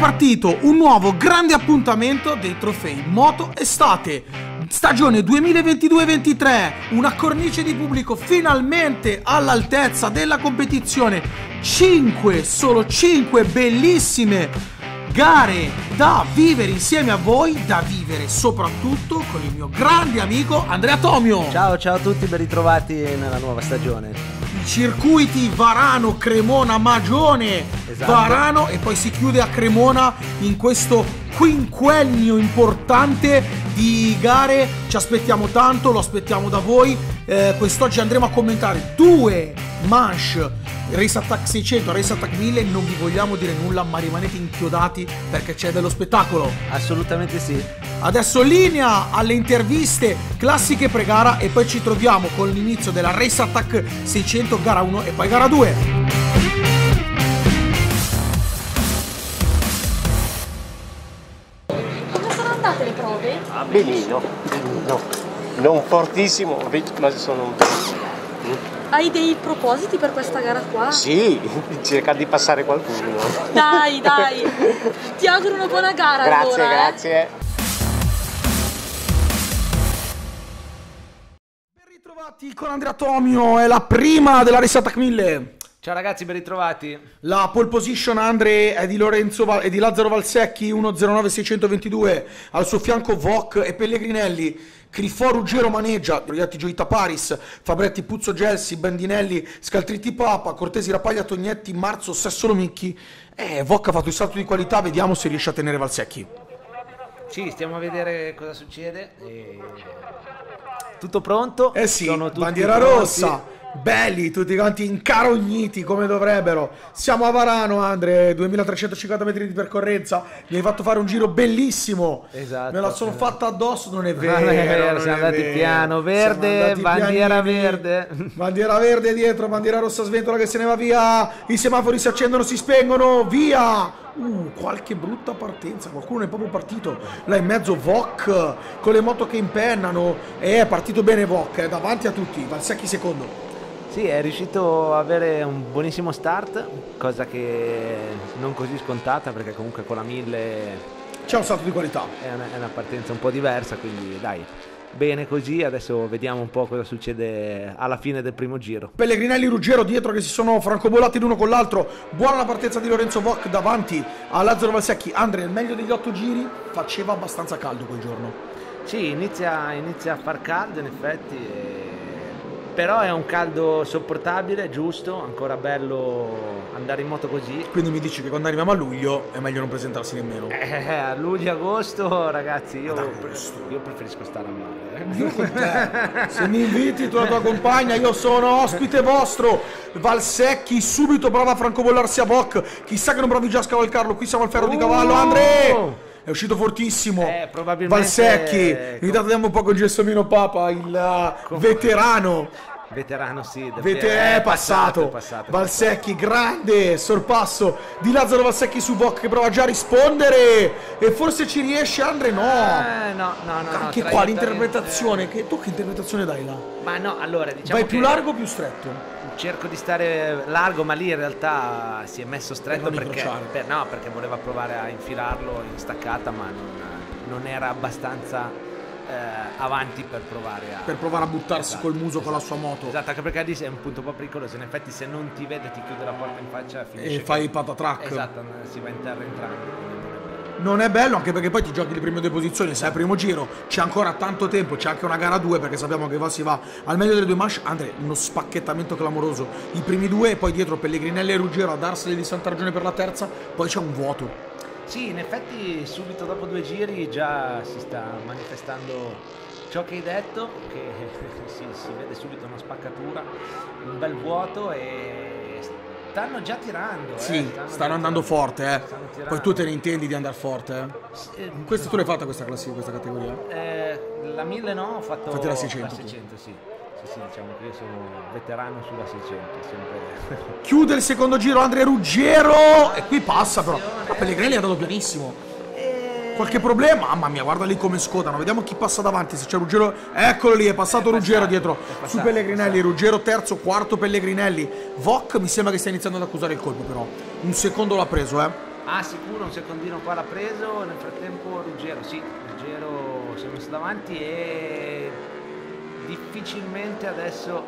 partito un nuovo grande appuntamento dei trofei Moto Estate. Stagione 2022-23, una cornice di pubblico finalmente all'altezza della competizione. 5, solo 5 bellissime gare da vivere insieme a voi, da vivere soprattutto con il mio grande amico Andrea Tomio. Ciao a tutti, ben ritrovati nella nuova stagione. I circuiti Varano, Cremona, Magione, Esatto. Varano, e poi si chiude a Cremona in questo quinquennio importante di gare. Ci aspettiamo tanto, lo aspettiamo da voi. Quest'oggi andremo a commentare 2 manche, Race Attack 600, Race Attack 1000. Non vi vogliamo dire nulla, ma rimanete inchiodati perché c'è dello spettacolo. Assolutamente sì. Adesso linea alle interviste classiche pre-gara e poi ci troviamo con l'inizio della Race Attack 600 gara 1 e poi gara 2. Come sono andate le prove? Benino, non fortissimo, ma sono un po'. Hai dei propositi per questa gara qua? Sì, cerca di passare qualcuno. Dai, ti auguro una buona gara. Grazie, allora, grazie. Ben ritrovati con Andrea Tomio, è la prima della Race Attack 1000. Ciao ragazzi, ben ritrovati. La pole position Andre è di di Lazzaro Valsecchi, 1.09.622, al suo fianco Voc e Pellegrinelli. Crifò Ruggero maneggia, Proietti Gioita Paris, Fabretti Puzzo Gelsi, Bandinelli, Scaltritti Papa, Cortesi Rapaglia Tognetti, Marzo Sessolo Micchi. Voc ha fatto il salto di qualità, vediamo se riesce a tenere Valsecchi. Sì, stiamo a vedere cosa succede. Tutto pronto? Sì, Sono tutti bandiera pronti. rossa. Belli, tutti quanti incarogniti come dovrebbero. Siamo a Varano, Andre, 2350 metri di percorrenza. Mi hai fatto fare un giro bellissimo. Esatto. Me la sono fatta addosso, non è Non vero. è vero, non siamo è andati vero. piano, verde, Siamo andati bandiera pianini. verde. Bandiera verde dietro, bandiera rossa sventola che se ne va via. I semafori si accendono, si spengono, via. Qualche brutta partenza, qualcuno è proprio partito. Là in mezzo Voc con le moto che impennano. È partito bene Voc, è davanti a tutti. Valsecchi secondo. Sì, è riuscito ad avere un buonissimo start, cosa che non così scontata perché comunque con la 1000 C'è un salto di qualità. è una partenza un po' diversa, quindi dai, bene così. Adesso vediamo un po' cosa succede alla fine del primo giro. Pellegrinelli e Ruggero dietro che si sono francobolati l'uno con l'altro. Buona la partenza di Lorenzo Voc davanti a Lazzaro Valsecchi. Andre, nel meglio degli 8 giri, faceva abbastanza caldo quel giorno. Sì, inizia a far caldo in effetti, però è un caldo sopportabile, giusto, ancora bello andare in moto così. Quindi mi dici che quando arriviamo a luglio è meglio non presentarsi nemmeno. A luglio, agosto, ragazzi, io agosto. preferisco stare a mare. Io con te. Se mi inviti tu e la tua compagna, io sono ospite vostro. Valsecchi subito prova a francobollarsi a Voc. Chissà che non provi già a scavalcarlo. Qui siamo al ferro di cavallo, Andre! È uscito fortissimo. Probabilmente Valsecchi, intanto andiamo un po' con Gelsomino Papa, il veterano. Veterano, sì, È passato. passato. Valsecchi, grande sorpasso di Lazzaro Valsecchi su Voc che prova già a rispondere e forse ci riesce. Andre no. No. Anche qua l'interpretazione, tu che interpretazione dai là? Ma no, allora diciamo Vai che più largo o più stretto? cerco di stare largo, ma lì in realtà si è messo stretto non perché voleva provare a infilarlo in staccata, ma non era abbastanza avanti per provare a buttarsi esatto, col muso con la sua moto. Esatto, anche perché lì è un punto un po' pericoloso. In effetti, se non ti vede, ti chiude la porta in faccia E fai il patatrack. Esatto, si va in terra entrambi. Non è bello, anche perché poi ti giochi le prime 2 posizioni, sei al primo giro, c'è ancora tanto tempo, c'è anche una gara 2 perché sappiamo che va si va al meglio delle 2 manche. Andre, uno spacchettamento clamoroso, i primi 2 e poi dietro Pellegrinelli e Ruggero a darseli di santa ragione per la terza, poi c'è un vuoto. Sì, in effetti subito dopo 2 giri già si sta manifestando ciò che hai detto, che si vede subito una spaccatura, un bel vuoto e stanno già tirando. Sì, stanno andando forte, Poi tu te ne intendi di andare forte, Questo tu l'hai fatta questa classifica, questa categoria? La 1000 no, ho fatto la 600. La 600, sì. Sì, diciamo che io sono veterano sulla 600, sempre. Chiude il secondo giro Andrea Ruggero e qui passa però. Pellegrini è andato pianissimo. Qualche problema? Mamma mia, guarda lì come scotano. Vediamo chi passa davanti, se c'è Ruggero. Eccolo lì, è passato Ruggero dietro su Pellegrinelli. Ruggero terzo, quarto Pellegrinelli. Voc mi sembra che stia iniziando ad accusare il colpo però. Un secondo l'ha preso, Ah, sicuro, un secondino qua l'ha preso, nel frattempo Ruggero, sì, Ruggero si è messo davanti e difficilmente adesso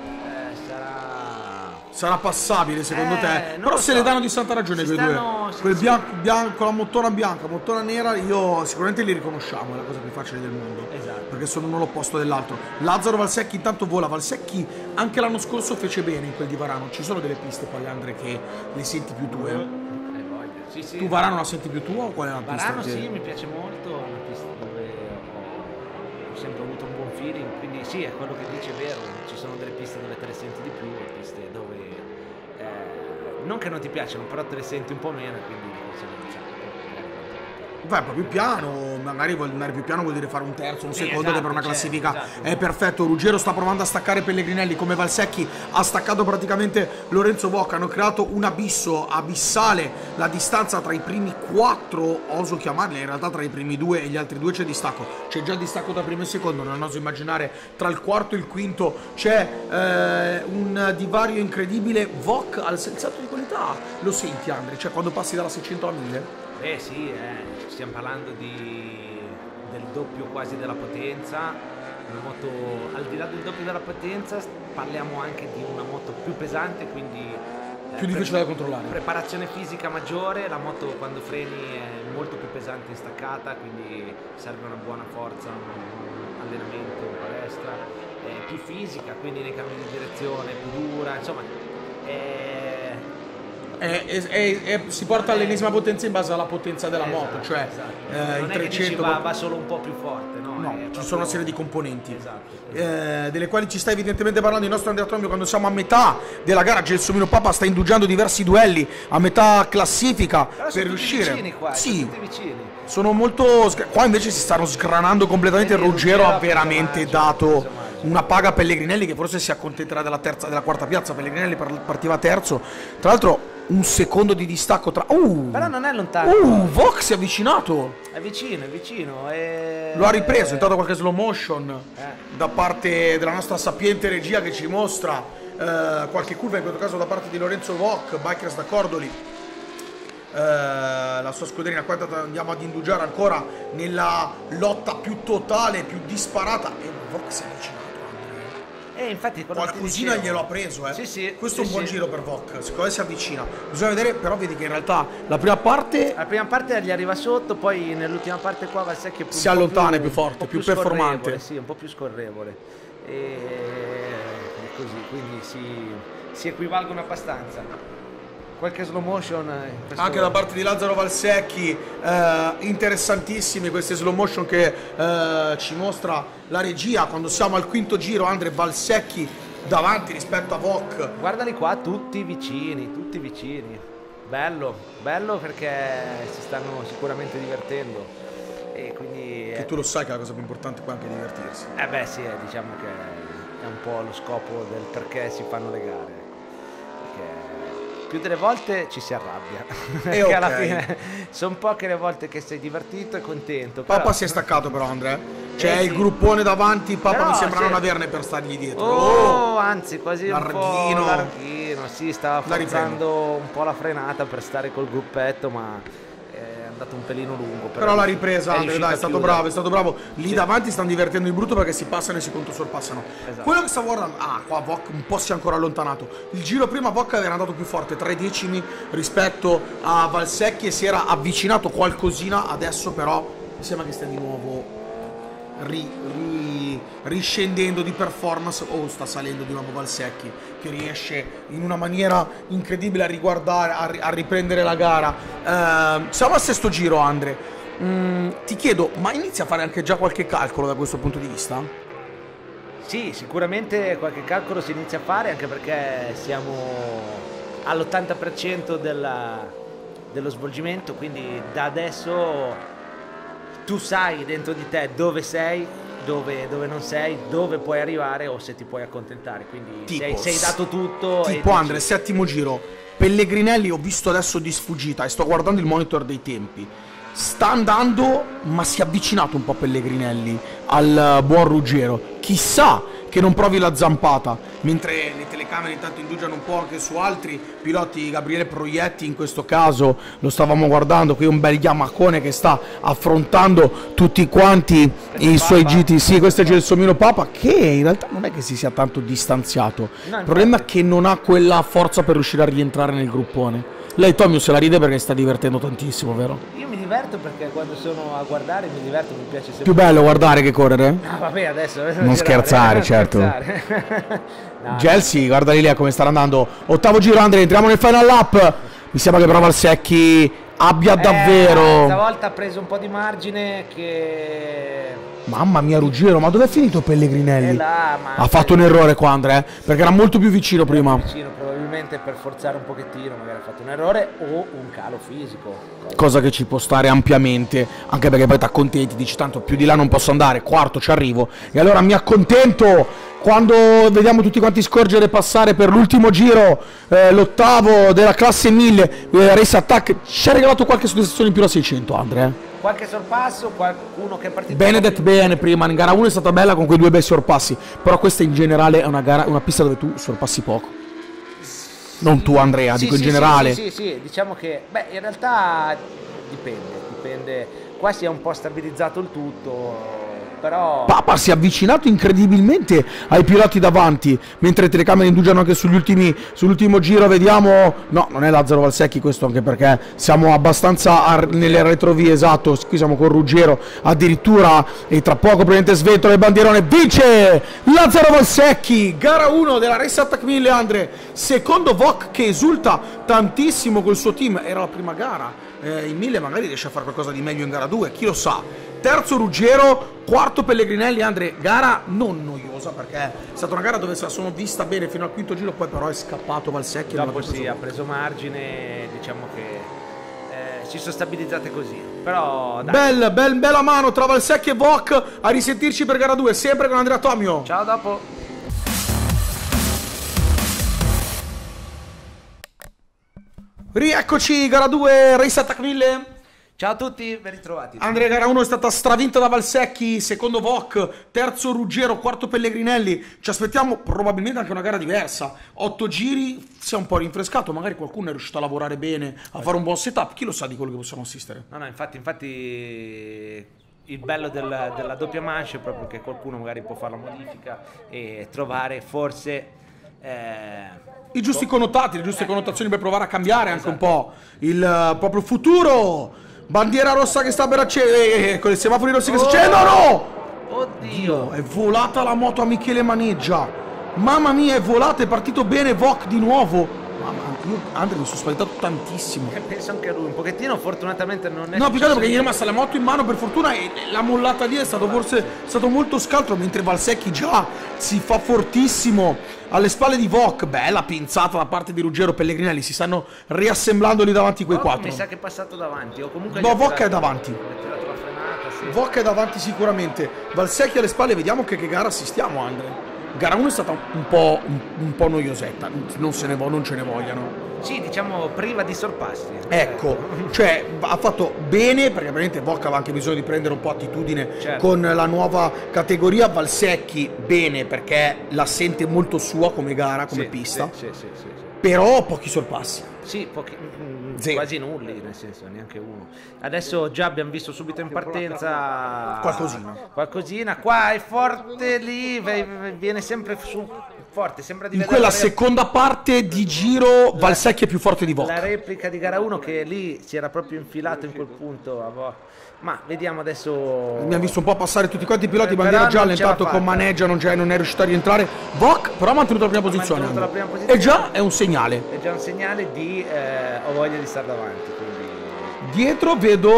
sarà passabile secondo te? non Però lo se so. le danno di santa ragione Si quei due. stanno- Quel sì. bianco, la mottona bianca, mottona nera, io sicuramente li riconosciamo, è la cosa più facile del mondo. Esatto. Perché sono uno l'opposto dell'altro. Lazzaro Valsecchi intanto vola. Valsecchi anche l'anno scorso fece bene in quel di Varano. Ci sono delle piste poi, Andre, che le senti più tue? Voglio. Sì, sì. Tu Varano la senti più tua o qual è la pista? Varano che- sì, mi piace molto, è una pista dove ho sempre avuto un buon feeling, quindi sì, è quello che dice, è vero, ci sono delle piste dove te le senti di più, e piste dove non che non ti piacciono, però te le senti un po' meno, quindi di conseguenza. Vai un po' più piano, magari andare più piano vuol dire fare un terzo, un Sì, secondo, che esatto, per una cioè, classifica esatto. è perfetto. Ruggero sta provando a staccare Pellegrinelli come Valsecchi ha staccato praticamente Lorenzo Bocca. Hanno creato un abisso abissale, la distanza tra i primi 4, oso chiamarli, in realtà tra i primi 2 e gli altri 2 c'è distacco. C'è già distacco da primo e secondo, non oso immaginare tra il quarto e il quinto c'è un divario incredibile. Voc al salto di qualità, lo senti Andre? Cioè quando passi dalla 600 alla 1000? Sì, stiamo parlando del doppio quasi della potenza, una moto al di là del doppio della potenza parliamo anche di una moto più pesante, quindi Più difficile da controllare. preparazione fisica maggiore, la moto quando freni è molto più pesante in staccata, quindi serve una buona forza, un allenamento in palestra, è più fisica, quindi nei cambi di direzione, più dura, insomma si porta all'ennesima potenza in base alla potenza della moto, cioè non il è che dici 300 va solo un po' più forte, no? no, È ci proprio- sono una serie di componenti, Esatto. delle quali ci sta evidentemente parlando il nostro Andrea Tromio quando siamo a metà della gara. Gelsomino Papa sta indugiando diversi duelli a metà classifica Però per sono tutti riuscire. vicini qua, Sì, sono tutti vicini. sono molto qua invece si stanno sgranando completamente. Quindi Ruggero Ruggero ha ha preso veramente margine, dato ha preso margine. una paga a Pellegrinelli, che forse si accontenterà della quarta piazza. Pellegrinelli partiva terzo, tra l'altro un secondo di distacco tra Però non è lontano. Vox si è avvicinato, È vicino, è vicino. lo ha ripreso, è entrato qualche slow motion da parte della nostra sapiente regia che ci mostra qualche curva, in questo caso da parte di Lorenzo Voc, Bikers da Cordoli, la sua scuderia. Qua andiamo ad indugiare ancora nella lotta più totale, più disparata, e Voc si è avvicinato. Infatti quello che ti Qualcosina dicevo. glielo ha preso, Sì, sì, questo è sì, un buon sì. giro per Voc, secondo me si avvicina. Bisogna vedere, però vedi che in realtà la prima parte La prima parte gli arriva sotto, poi nell'ultima parte qua Valsecchi è Si allontana, è più forte, un po' più performante. scorrevole, sì, un po' più scorrevole. E così, quindi si equivalgono abbastanza. Qualche slow motion in questo- anche da parte di Lazzaro Valsecchi, interessantissimi questi slow motion che ci mostra la regia quando siamo al quinto giro. Andre Valsecchi davanti rispetto a Voc. Guardali qua, tutti vicini, tutti vicini. Bello, bello perché si stanno sicuramente divertendo. E quindi Che tu lo sai che la cosa più importante qua è anche divertirsi. beh sì, diciamo che è un po' lo scopo del perché si fanno le gare. Perché più delle volte ci si arrabbia. Perché ok. alla fine sono poche le volte che sei divertito e contento. Papa però- si è staccato però, Andre. C'è sì. il gruppone davanti, Papa Però, mi sembra sì. non averne per stargli dietro. Oh, anzi, quasi un larghino. po' larghino. Sì, stava La riprendo. forzando un po' la frenata per stare col gruppetto, ma è andato un pelino lungo. Però l'ha ripresa, Andre, dai, è stato bravo, è stato bravo. Lì Sì. davanti stanno divertendo il brutto perché si passano e si controsorpassano. Esatto. Quello che stavo guardando, qua Voc un po' si è ancora allontanato. Il giro prima Voc era andato più forte, 3 decimi rispetto a Valsecchi, e si era avvicinato qualcosina. Adesso però mi sembra che stia di nuovo riscendendo di performance. Sta salendo di nuovo Valsecchi, che riesce in una maniera incredibile a riguardare, a riprendere la gara. Siamo al sesto giro, Andre. Ti chiedo, ma inizia a fare anche già qualche calcolo da questo punto di vista? Sì, sicuramente qualche calcolo si inizia a fare, anche perché siamo all'80% dello svolgimento, quindi da adesso tu sai dentro di te dove sei, dove non sei, dove puoi arrivare o se ti puoi accontentare, quindi sei dato tutto. Tipo e Andre, dici- settimo giro. Pellegrinelli ho visto adesso di sfuggita e sto guardando il monitor dei tempi. Sta andando, ma si è avvicinato un po' Pellegrinelli al buon Ruggero. Chissà che non provi la zampata, mentre le telecamere intanto indugiano un po' anche su altri piloti. Gabriele Proietti in questo caso lo stavamo guardando, qui un bel Yamahone che sta affrontando tutti quanti i suoi GT. Sì, questo è Gelsomino Papa, che in realtà non è che si sia tanto distanziato, il problema è che non ha quella forza per riuscire a rientrare nel gruppone. Lei Tomio se la ride perché sta divertendo tantissimo, vero? Io mi diverto perché quando sono a guardare mi diverto, mi piace sempre. Più bello guardare che correre? No, vabbè, adesso non scherzare, certo. No. Gelsi, guarda lì come sta andando. Ottavo giro, Andre, entriamo nel final lap. Mi sembra che però Valsecchi abbia davvero... Stavolta ha preso un po' di margine che... Mamma mia, Ruggero, ma dov'è finito Pellegrinelli? Là, ha fatto un errore qua, Andre, perché era molto più vicino prima. Vicino, probabilmente per forzare un pochettino, magari ha fatto un errore o un calo fisico. Cosa che ci può stare ampiamente, anche perché poi ti accontenti, dici tanto più di là non posso andare, quarto ci arrivo. E allora mi accontento quando vediamo tutti quanti scorgere passare per l'ultimo giro l'ottavo della classe 1000 Race Attack. Ci ha regalato qualche soddisfazione in più da 600, Andre. Qualche sorpasso, qualcuno che è partito Benedetto bene prima, in gara 1 è stata bella con quei due bei sorpassi, però questa in generale è una gara, una pista dove tu sorpassi poco. Non tu Andrea, sì, dico sì, in generale. Sì, diciamo che, beh, in realtà dipende, qua si è un po' stabilizzato il tutto, però... Papa si è avvicinato incredibilmente ai piloti davanti, mentre le telecamere indugiano anche sull'ultimo giro, vediamo... No, non è Lazzaro Valsecchi questo, anche perché siamo abbastanza nelle retrovie, esatto, qui siamo con Ruggero, addirittura, e tra poco probabilmente sventola il bandierone, vince Lazzaro Valsecchi, gara 1 della Race Attack 1000, Andre, secondo Vok che esulta tantissimo col suo team, era la prima gara, in 1000 magari riesce a fare qualcosa di meglio in gara 2, chi lo sa. Terzo Ruggero, quarto Pellegrinelli, Andre, gara non noiosa perché è stata una gara dove se la sono vista bene fino al quinto giro, poi però è scappato Valsecchi. Dopo sì, ha preso margine, diciamo che si sono stabilizzate così, però dai. Bella mano tra Valsecchi e Vok, a risentirci per gara 2, sempre con Andrea Tomio. Ciao, dopo. Rieccoci, gara 2, Race Attack 1000. Ciao a tutti, ben ritrovati. Andrea, gara 1 è stata stravinta da Valsecchi, secondo Vok, terzo Ruggero, quarto Pellegrinelli. Ci aspettiamo probabilmente anche una gara diversa. 8 giri, si è un po' rinfrescato, magari qualcuno è riuscito a lavorare bene, a fare un buon setup. Chi lo sa di quello che possiamo assistere? No, infatti il bello della doppia manche è proprio che qualcuno magari può fare la modifica e trovare forse... i giusti connotati, le giuste connotazioni per provare a cambiare anche un po' il proprio futuro. Bandiera rossa che sta per accendere, con i semafori rossi che si accendono. Oddio, è volata la moto a Michele Maneggia. Mamma mia, è volata, è partito bene Vok di nuovo. Mamma, io Andre mi sono spaventato tantissimo. Penso anche lui, un pochettino, fortunatamente non è... No, più che altro perché gli è rimasta la moto in mano per fortuna e la mollata lì è stato forse molto scaltro, mentre Valsecchi già si fa fortissimo alle spalle di Vok. Bella pinzata da parte di Ruggero. Pellegrinelli si stanno riassemblando lì davanti quei quattro. Mi sa che è passato davanti, o comunque... No, Vok è davanti. Ha tirato la frenata, sì. Vok è davanti sicuramente. Valsecchi alle spalle, vediamo che gara assistiamo, Andre. Gara 1 è stata un po' noiosetta, non ce ne vogliano. Sì, diciamo priva di sorpassi. Ecco, cioè ha fatto bene perché veramente Vok aveva anche bisogno di prendere un po' attitudine con la nuova categoria. Valsecchi bene perché la sente molto sua come gara, come pista. Sì. Però pochi sorpassi. Sì, quasi nulli, nel senso, neanche uno. Adesso già abbiamo visto subito in partenza qualcosina. Qua è forte, lì viene sempre su forte, sembra di vedere in quella seconda parte di giro Valsecchi è più forte di Vok. La replica di gara 1 che lì si era proprio infilato in quel punto a Vok. Ma vediamo adesso. Abbiamo visto un po' passare tutti quanti i piloti, bandiera gialla, intanto con Maneggia non è riuscito a rientrare. Vok però ha mantenuto la prima posizione. E già è un segnale. È già un segnale di ho voglia di stare davanti. Quindi... Dietro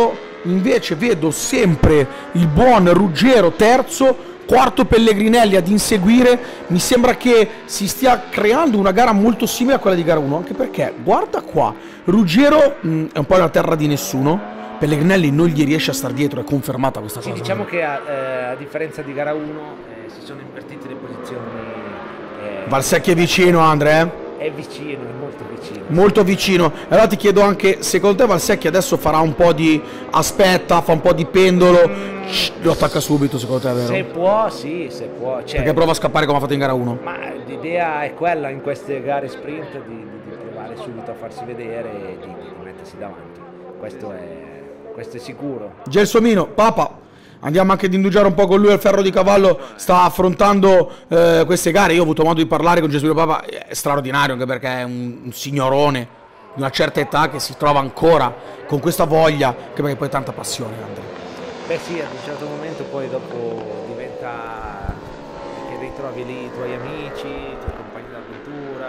vedo sempre il buon Ruggero terzo, quarto Pellegrinelli ad inseguire. Mi sembra che si stia creando una gara molto simile a quella di gara 1, anche perché guarda qua, Ruggero è un po' la terra di nessuno. Pellegrinelli non gli riesce a star dietro, è confermata questa cosa. Diciamo che a differenza di gara 1 si sono invertite le posizioni. Valsecchi è vicino, Andre? È vicino, è molto vicino. Molto vicino. Allora ti chiedo anche, secondo te Valsecchi adesso farà un po' di aspetta, fa un po' di pendolo, Lo attacca subito, secondo te, vero? Se può, sì, se può. Cioè, Perché prova a scappare come ha fatto in gara 1. ma l'idea è quella in queste gare sprint di provare subito a farsi vedere e di mettersi davanti. Questo è sicuro. Gelsomino, Papa, andiamo anche ad indugiare un po' con lui al ferro di cavallo, sta affrontando queste gare. Io ho avuto modo di parlare con Gelsomino Papa, è straordinario anche perché è un signorone di una certa età che si trova ancora con questa voglia, anche perché poi tanta passione, Andrea. Beh sì, ad un certo momento poi dopo diventa che ritrovi lì i tuoi amici, i tuoi compagni d'avventura,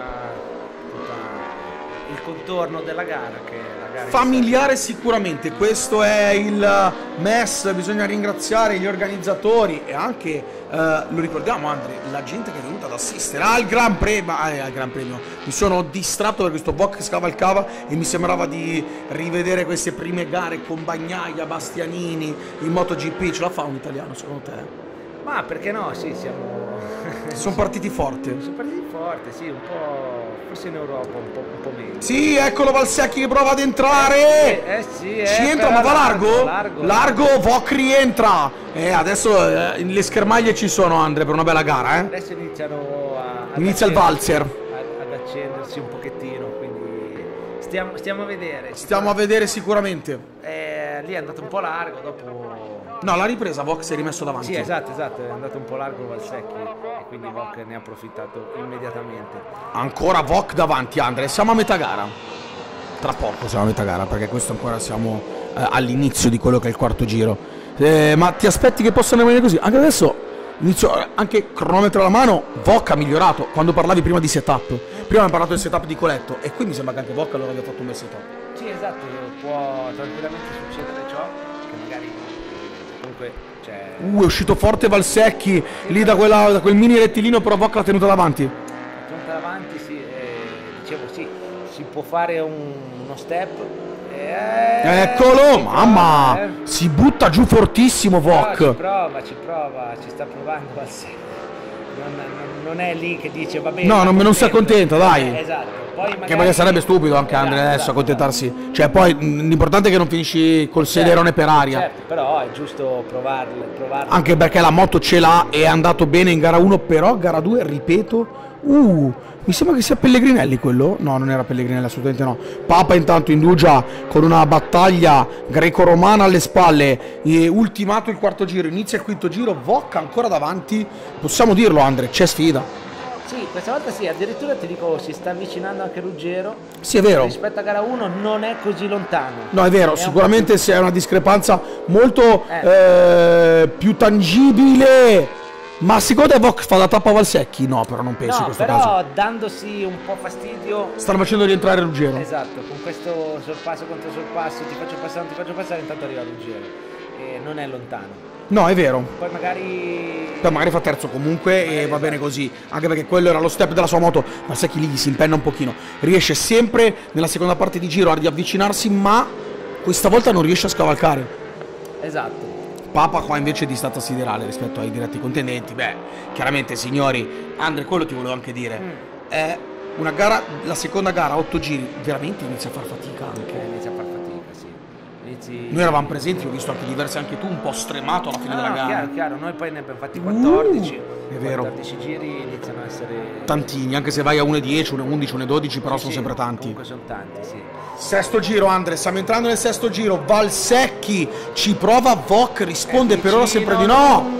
tutto il contorno della gara che la gara Familiare sicuramente, questo è il MES, bisogna ringraziare gli organizzatori e anche, lo ricordiamo Andre, la gente che è venuta ad assistere al Gran Premio. Mi sono distratto per questo Voc che scavalcava e mi sembrava di rivedere queste prime gare con Bagnaia, Bastianini, in MotoGP. Ce la fa un italiano secondo te? Ma perché no? Sì, Sono partiti forti. sono partiti forti, sì, un po', forse in Europa un po' meno. Sì, eccolo Valsecchi che prova ad entrare. Sì, Ci entra, ma va largo? Voc rientra. Adesso le schermaglie ci sono, Andre, per una bella gara, Adesso iniziano Inizia il valzer. ad accendersi un pochettino, quindi stiamo a vedere. Stiamo a vedere sicuramente. Lì è andato un po' largo, dopo... No, la ripresa Voc si è rimesso davanti. Sì, esatto, è andato un po' largo Valsecchi e quindi Voc ne ha approfittato immediatamente. Ancora Voc davanti, Andre. Siamo a metà gara. Tra poco siamo a metà gara, perché questo ancora siamo all'inizio di quello che è il quarto giro. Ma ti aspetti che possano rimanere così? Anche adesso inizio, anche cronometro alla mano, Voc ha migliorato. Quando parlavi prima di setup, prima abbiamo parlato del setup di Coletto e qui mi sembra che anche Voc allora abbia fatto un bel setup. Sì, esatto, può tranquillamente succedere ciò, che magari comunque c'è... È uscito forte Valsecchi lì da quel mini rettilineo, però Voc l'ha tenuta davanti. Tenuta davanti, sì, dicevo sì, si può fare uno step. Eccolo, mamma! Si butta giù fortissimo Voc. Ci prova, ci sta provando Valsecchi. Non è lì che dice va bene. No, non si accontenta, dai. Esatto. Poi magari... Che perché sarebbe stupido anche Andrea adesso accontentarsi. Cioè poi l'importante è che non finisci col sederone per aria. Certo, però è giusto provarlo. Anche perché la moto ce l'ha, è andato bene in gara 1, però gara 2, ripeto, mi sembra che sia Pellegrinelli quello? No, non era Pellegrinelli, assolutamente no. Papa intanto indugia con una battaglia greco-romana alle spalle, ultimato il quarto giro, inizia il quinto giro, Voc ancora davanti, possiamo dirlo Andre, c'è sfida. Sì, questa volta sì, addirittura ti dico, si sta avvicinando anche Ruggero. Sì, è vero. Rispetto a gara 1 non è così lontano. No, è vero, sicuramente c'è una discrepanza molto più tangibile. Ma secondo te Voc fa la tappa a Valsecchi? No, però non penso in questo caso. Però dandosi un po' fastidio. Stanno facendo rientrare Ruggero. Esatto, con questo sorpasso contro sorpasso, ti faccio passare, intanto arriva Ruggero. E non è lontano. No, è vero. Poi magari fa terzo comunque e va bene così. Anche perché quello era lo step della sua moto. Valsecchi lì si impenna un pochino. Riesce sempre nella seconda parte di giro a riavvicinarsi, ma questa volta non riesce a scavalcare. Esatto. Papa qua invece è distanza siderale rispetto ai diretti contendenti. Beh, chiaramente signori, Andre, quello ti volevo anche dire. È una gara, la seconda gara, 8 giri, veramente inizia a far fatica anche. Inizia a far fatica, sì. Noi eravamo presenti, ho visto anche diversi, anche tu un po' stremato alla fine della gara. Chiaro, noi poi ne abbiamo fatti 14. È vero. 14 giri iniziano a essere tantini, anche se vai a 1,10, 1,11, 1,12, però sono sempre tanti. Comunque sono tanti, sì. Sesto giro, Andre, stiamo entrando nel sesto giro. Valsecchi ci prova, Voc risponde per ora sempre di no.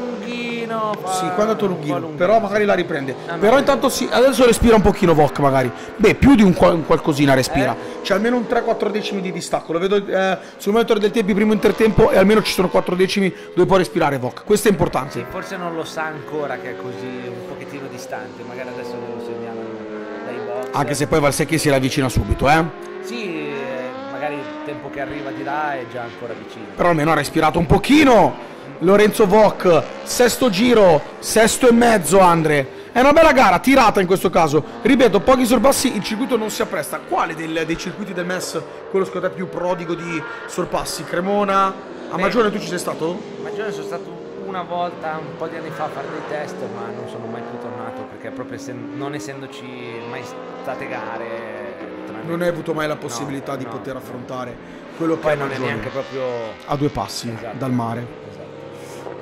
Sì, qua è andato lunghino, però magari la riprende. Però intanto sì, adesso respira un pochino Voc magari. Beh, più di un qualcosina respira. C'è almeno un 3-4 decimi di distacco. Lo vedo sul monitor del tempi primo intertempo e almeno ci sono 4 decimi dove può respirare Voc. Questo è importante. Sì, forse non lo sa ancora che è così un pochettino distante. Magari adesso lo segnalano dai box. Anche se poi Valsecchi si avvicina subito, Sì, magari il tempo che arriva di là è già ancora vicino. Però almeno ha respirato un pochino. Lorenzo Voc, sesto giro, sesto e mezzo, Andre. È una bella gara, tirata in questo caso. Ripeto, pochi sorpassi, il circuito non si appresta. Quale dei circuiti del MES, quello secondo te più prodigo di sorpassi? Cremona? A Magione tu ci sei stato? A Magione sono stato una volta, un po' di anni fa, a fare dei test, ma non sono mai più tornato perché proprio non essendoci mai state gare... Non hai avuto mai la possibilità di poter affrontare quello che poi è non è Magione. neanche proprio a 2 passi dal mare. Esatto.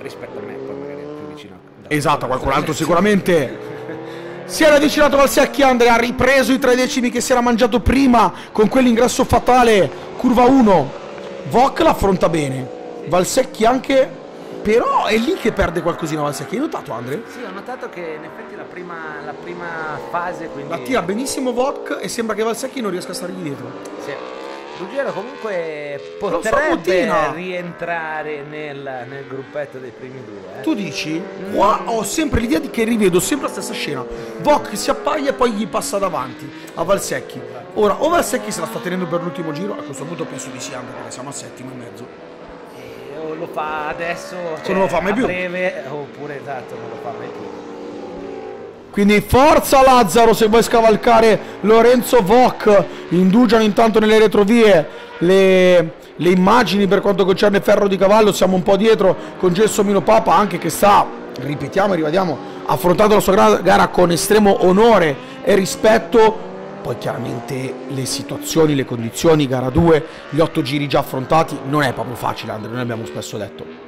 rispetto a me, poi magari più vicino. Esatto, qualcun altro sicuramente. Si era avvicinato Valsecchi, Andrea ha ripreso i 3 decimi che si era mangiato prima con quell'ingresso fatale, curva 1. Voc l'affronta bene, Valsecchi anche, però è lì che perde qualcosina Valsecchi. Hai notato, Andre? Sì, ho notato che in effetti la prima fase, quindi... La tira benissimo Voc e sembra che Valsecchi non riesca a stargli dietro. Sì. Ruggero comunque Non so, potrebbe Bottina. rientrare nel gruppetto dei primi due. Tu dici? Qua ho sempre l'idea di che rivedo sempre la stessa scena. Voc si appaia e poi gli passa davanti a Valsecchi. Ora, o Valsecchi se la sta tenendo per l'ultimo giro, a questo punto penso di sì, anche perché siamo al 7,5. O lo fa adesso, non lo fa mai a più. breve, oppure esatto, non lo fa mai più. Quindi forza Lazzaro se vuoi scavalcare Lorenzo Voc. Indugiano intanto nelle retrovie le immagini per quanto concerne Ferro di Cavallo. Siamo un po' dietro con Gelsomino Papa, anche che sta, ripetiamo e rivediamo, affrontando la sua gara con estremo onore e rispetto. Poi chiaramente le situazioni, le condizioni, gara 2, gli 8 giri già affrontati, non è proprio facile, Andrea, noi abbiamo spesso detto.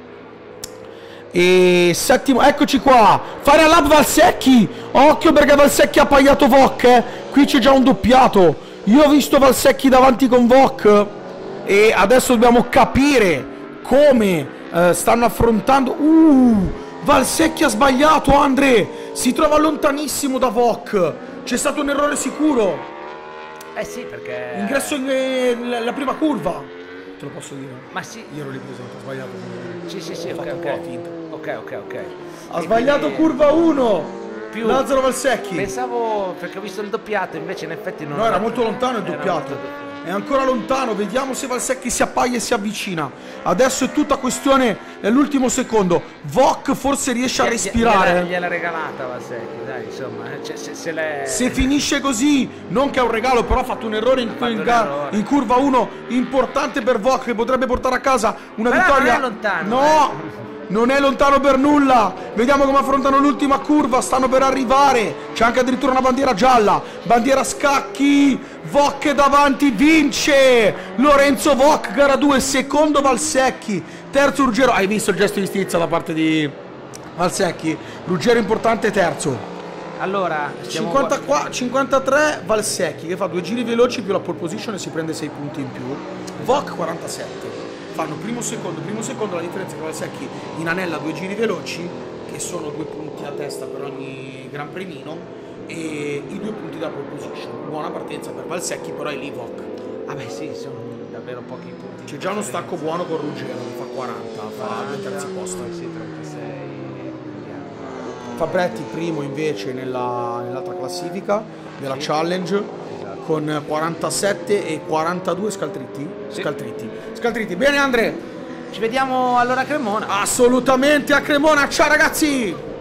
E settimo, eccoci qua, fare all'up Valsecchi, occhio perché Valsecchi ha appaiato Voc, qui c'è già un doppiato, io ho visto Valsecchi davanti con Voc e adesso dobbiamo capire come stanno affrontando. Valsecchi ha sbagliato, Andre, si trova lontanissimo da Voc, c'è stato un errore sicuro. Eh sì, perché... Ingresso nella prima curva, te lo posso dire. Ma sì. Io ero lì presente, ho sbagliato. Sì, Ho fatto un po' la finta. ok. Ha sbagliato curva 1. Più Lazzaro Valsecchi. Pensavo, perché ho visto il doppiato, invece in effetti non... No, era molto lontano il era doppiato. molto- È ancora lontano, vediamo se Valsecchi si appaia e si avvicina. Adesso è tutta questione dell'ultimo secondo. Voc forse riesce a respirare. Gliela regalata Valsecchi, dai, insomma. Cioè, Se finisce così, non che è un regalo, però ha fatto un errore in curva 1 importante per Voc che potrebbe portare a casa una Però vittoria. non è lontano, No! Non è lontano per nulla. Vediamo come affrontano l'ultima curva. Stanno per arrivare. C'è anche addirittura una bandiera gialla. Bandiera a scacchi. Voc davanti, vince Lorenzo Voc, gara 2, secondo Valsecchi, terzo Ruggero. Hai visto il gesto di stizza da parte di Valsecchi? Ruggero importante, terzo. Allora, 53 Valsecchi che fa 2 giri veloci più la pole position e si prende 6 punti in più. Voc 47. Fanno primo secondo, la differenza è che Valsecchi inanella 2 giri veloci, che sono 2 punti a testa per ogni gran premino, e i 2 punti da pole position. Buona partenza per Valsecchi, però è lì Voc. Vabbè sì, sono davvero pochi punti. C'è già uno stacco buono con Ruggero, che fa 40, fa 2 terzi posto. Sì, 36. Fabretti primo invece nell'altra classifica, nella challenge, con 47 e 42 Scaltritti. Sì. Scaltritti. Bene Andre, Ci vediamo allora a Cremona. assolutamente a Cremona, ciao ragazzi!